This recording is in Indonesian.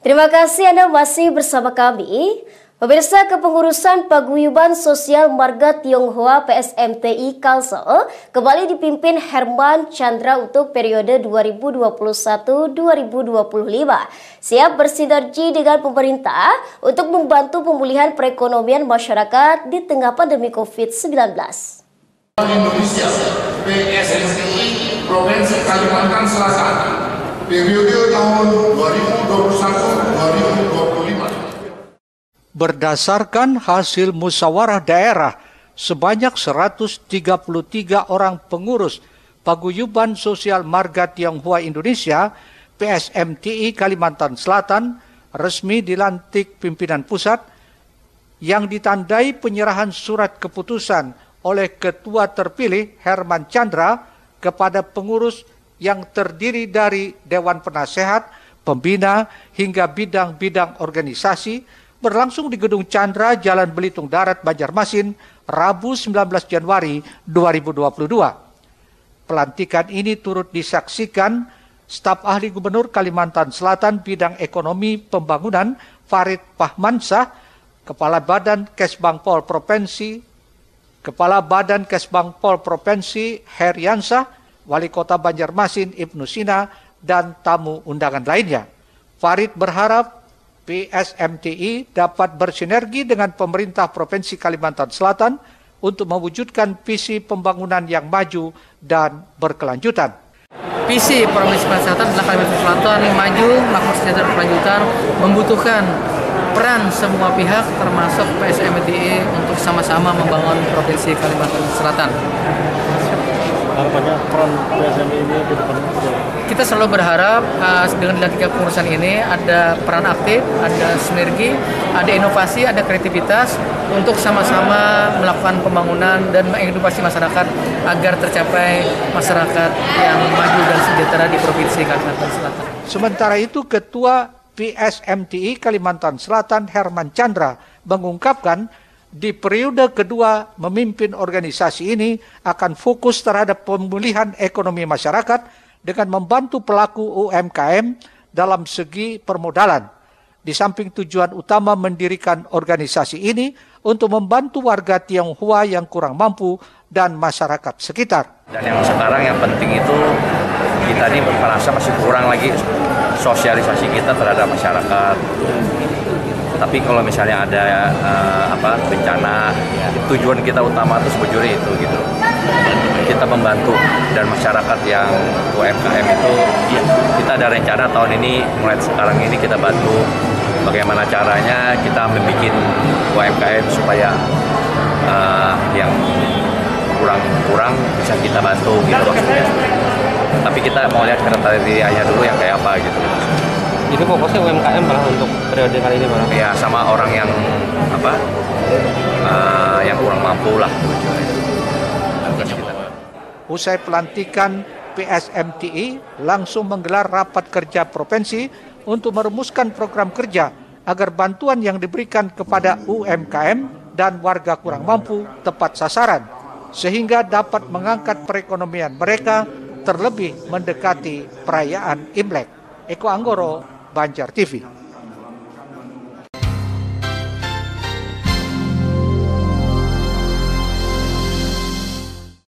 Terima kasih Anda masih bersama kami. Pemirsa, Kepengurusan Paguyuban Sosial Marga Tionghoa PSMTI Kalsel kembali dipimpin Herman Chandra untuk periode 2021-2025. Siap bersinergi dengan pemerintah untuk membantu pemulihan perekonomian masyarakat di tengah pandemi COVID-19. Indonesia PSMTI Provinsi Kalimantan Selatan periode tahun 2021-2025. Berdasarkan hasil musyawarah daerah, sebanyak 133 orang pengurus Paguyuban Sosial Marga Tionghoa Indonesia PSMTI Kalimantan Selatan resmi dilantik pimpinan pusat yang ditandai penyerahan surat keputusan oleh Ketua terpilih Herman Chandra kepada pengurus yang terdiri dari Dewan Penasehat, Pembina, hingga bidang-bidang organisasi berlangsung di Gedung Chandra, Jalan Belitung Darat, Banjarmasin, Rabu 19 Januari 2022. Pelantikan ini turut disaksikan staf ahli Gubernur Kalimantan Selatan bidang ekonomi pembangunan Farid Fahmansah, Kepala Badan Kesbangpol Provinsi, Kepala Badan Kesbangpol Provinsi Heriansah, Wali Kota Banjarmasin Ibnu Sina, dan tamu undangan lainnya. Farid berharap PSMTI dapat bersinergi dengan pemerintah Provinsi Kalimantan Selatan untuk mewujudkan visi pembangunan yang maju dan berkelanjutan. Visi Provinsi Kalimantan Selatan adalah Kalimantan Selatan maju, makmur, sejahtera, berkelanjutan, membutuhkan peran semua pihak termasuk PSMTI untuk sama-sama membangun Provinsi Kalimantan Selatan. Harapannya peran PSMTI ini ke depan. Kita selalu berharap dengan dilantiknya pengurusan ini ada peran aktif, ada sinergi, ada inovasi, ada kreativitas untuk sama-sama melakukan pembangunan dan mengedukasi masyarakat agar tercapai masyarakat yang maju dan sejahtera di Provinsi Kalimantan Selatan. Sementara itu, Ketua PSMTI Kalimantan Selatan Herman Chandra mengungkapkan di periode kedua memimpin organisasi ini akan fokus terhadap pemulihan ekonomi masyarakat dengan membantu pelaku UMKM dalam segi permodalan. Di samping tujuan utama mendirikan organisasi ini untuk membantu warga Tionghoa yang kurang mampu dan masyarakat sekitar. Dan yang sekarang yang penting itu kita ini merasa masih kurang lagi sosialisasi kita terhadap masyarakat. Tapi kalau misalnya ada bencana, tujuan kita utama itu sebetulnya itu gitu. Kita membantu dan masyarakat yang UMKM itu kita ada rencana tahun ini mulai sekarang ini kita bantu bagaimana caranya kita membuat UMKM supaya yang kurang bisa kita bantu gitu maksudnya. Tapi kita mau lihat kriterianya dulu yang kayak apa gitu. Jadi fokusnya UMKM malah untuk periode kali ini malah. Ya sama orang yang yang kurang mampu lah. Usai pelantikan, PSMTI langsung menggelar rapat kerja provinsi untuk merumuskan program kerja agar bantuan yang diberikan kepada UMKM dan warga kurang mampu tepat sasaran, sehingga dapat mengangkat perekonomian mereka terlebih mendekati perayaan Imlek. Eko Anggoro, Banjar TV.